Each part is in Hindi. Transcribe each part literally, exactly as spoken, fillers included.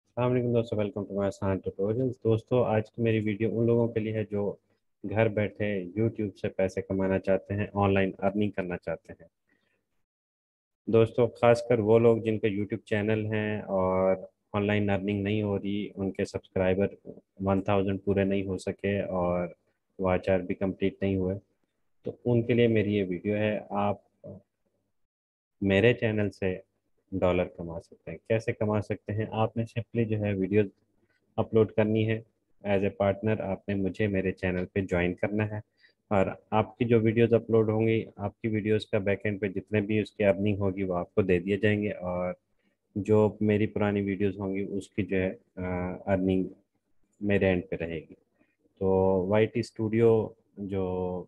अस्सलाम दोस्तों, welcome to my Asaan tutorials. दोस्तों, आज की मेरी वीडियो उन लोगों के लिए है जो घर बैठे यूट्यूब से पैसे कमाना चाहते हैं, ऑनलाइन अर्निंग करना चाहते हैं। दोस्तों, खासकर वो लोग जिनके यूट्यूब चैनल हैं और ऑनलाइन अर्निंग नहीं हो रही, उनके सब्सक्राइबर वन थाउजेंड पूरे नहीं हो सके और वॉच आवर भी कंप्लीट नहीं हुए, तो उनके लिए मेरी ये वीडियो है। आप मेरे चैनल से डॉलर कमा सकते हैं। कैसे कमा सकते हैं? आपने सिंपली जो है वीडियो अपलोड करनी है। एज ए पार्टनर आपने मुझे मेरे चैनल पे ज्वाइन करना है और आपकी जो वीडियोस अपलोड होंगी, आपकी वीडियोस का बैकएंड पे जितने भी उसकी अर्निंग होगी वो आपको दे दिए जाएंगे, और जो मेरी पुरानी वीडियोस होंगी उसकी जो है अर्निंग मेरे एंड पे रहेगी। तो वाई टी स्टूडियो जो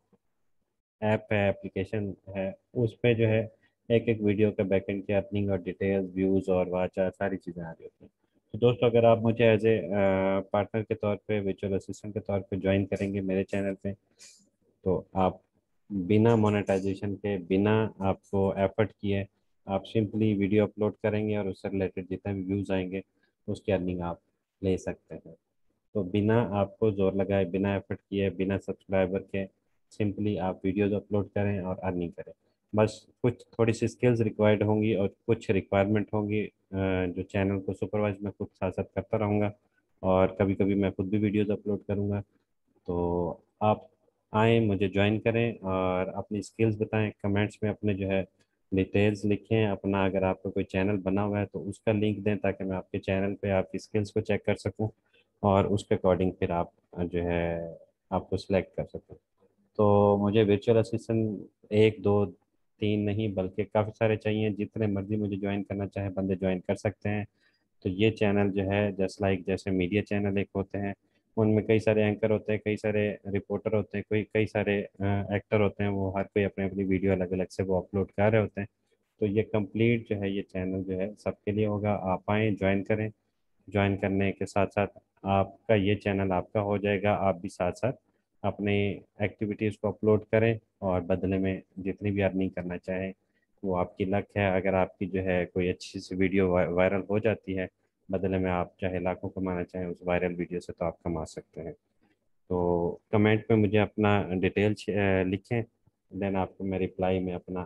ऐप है, एप्लीकेशन है, उस पे जो है एक एक वीडियो का बैकएंड की अर्निंग और डिटेल्स, व्यूज़ और वाचा सारी चीज़ें आ रही होती हैं। तो दोस्तों, अगर आप मुझे एज ए पार्टनर के तौर पे, विजुअल असिस्टेंट के तौर पे ज्वाइन करेंगे मेरे चैनल पे, तो आप बिना मोनेटाइजेशन के, बिना आपको एफर्ट किए, आप सिंपली वीडियो अपलोड करेंगे और उससे रिलेटेड जितने भी व्यूज़ आएंगे उसकी अर्निंग आप ले सकते हैं। तो बिना आपको जोर लगाए, बिना एफर्ट किए, बिना सब्सक्राइबर के, सिंपली आप वीडियोज अपलोड करें और अर्निंग करें। बस कुछ थोड़ी सी स्किल्स रिक्वायर्ड होंगी और कुछ रिक्वायरमेंट होंगी, अ, जो चैनल को सुपरवाइज मैं खुद साथ साथ करता रहूँगा और कभी कभी मैं खुद भी वीडियोज अपलोड करूँगा। तो आप आएँ, मुझे ज्वाइन करें और अपनी स्किल्स बताएं। कमेंट्स में अपने जो है डिटेल्स लिखें अपना। अगर आपका कोई चैनल बना हुआ है तो उसका लिंक दें ताकि मैं आपके चैनल पे आपकी स्किल्स को चेक कर सकूं और उसके अकॉर्डिंग फिर आप जो है आपको सिलेक्ट कर सकूं। तो मुझे वर्चुअल असिस्टेंट एक दो तीन नहीं बल्कि काफ़ी सारे चाहिए। जितने मर्जी मुझे ज्वाइन करना चाहे बंदे ज्वाइन कर सकते हैं। तो ये चैनल जो है जस्ट लाइक जैसे मीडिया चैनल एक होते हैं, उनमें कई सारे एंकर होते हैं, कई सारे रिपोर्टर होते हैं, कोई कई सारे एक्टर होते हैं। वो हर कोई अपनी अपनी वीडियो अलग अलग से वो अपलोड कर रहे होते हैं। तो ये कंप्लीट जो है ये चैनल जो है सबके लिए होगा। आप आएँ, ज्वाइन करें। ज्वाइन करने के साथ साथ आपका ये चैनल आपका हो जाएगा। आप भी साथ साथ अपने एक्टिविटीज़ को अपलोड करें और बदले में जितनी भी अर्निंग करना चाहें वो आपकी लक है। अगर आपकी जो है कोई अच्छी सी वीडियो वाय, वायरल हो जाती है, बदले में आप चाहे लाखों कमाना चाहें उस वायरल वीडियो से, तो आप कमा सकते हैं। तो कमेंट में मुझे अपना डिटेल्स लिखें, देन आपको मैं रिप्लाई में अपना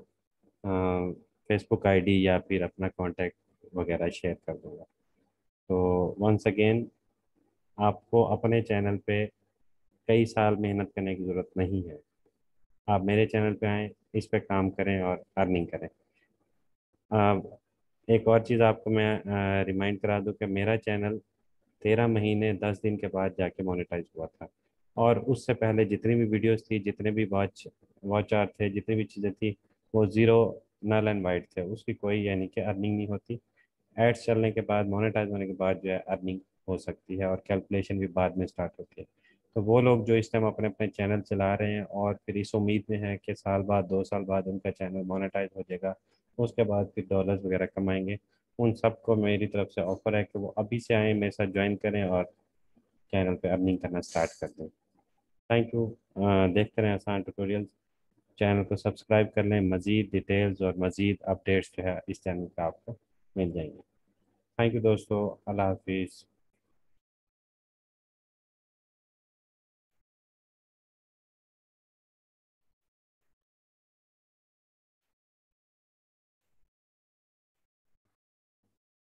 फेसबुक आईडी या फिर अपना कांटेक्ट वगैरह शेयर कर दूंगा। तो वंस अगेन, आपको अपने चैनल पे कई साल मेहनत करने की ज़रूरत नहीं है। आप मेरे चैनल पे आएँ, इस पे काम करें और अर्निंग करें। अ, एक और चीज़ आपको मैं रिमाइंड करा दूं कि मेरा चैनल तेरह महीने दस दिन के बाद जाके मोनेटाइज हुआ था, और उससे पहले जितनी भी वीडियोस थी, जितने भी वॉच वॉच आवर थे, जितनी भी चीज़ें थी, वो ज़ीरो, नल एंड वाइट थे। उसकी कोई यानी कि अर्निंग नहीं होती। एड्स चलने के बाद, मोनेटाइज होने के बाद जो है अर्निंग हो सकती है और कैलकुलेशन भी बाद में स्टार्ट होती है। तो वो लोग जो इस टाइम अपने अपने चैनल चला रहे हैं और फिर इस उम्मीद में है कि साल बाद, दो साल बाद उनका चैनल मोनेटाइज हो जाएगा, उसके बाद फिर डॉलर्स वगैरह कमाएंगे, उन सबको मेरी तरफ से ऑफर है कि वो अभी से आएँ, मेरे साथ ज्वाइन करें और चैनल पे अर्निंग करना स्टार्ट कर दें। Thank you. देखते रहें आसान ट्यूटोरियल्स। चैनल को सब्सक्राइब कर लें। मज़ीद डिटेल्स और मज़ीद अपडेट्स जो है इस चैनल पे आपको मिल जाएंगे। थैंक यू दोस्तों। अल्लाह हाफिज़।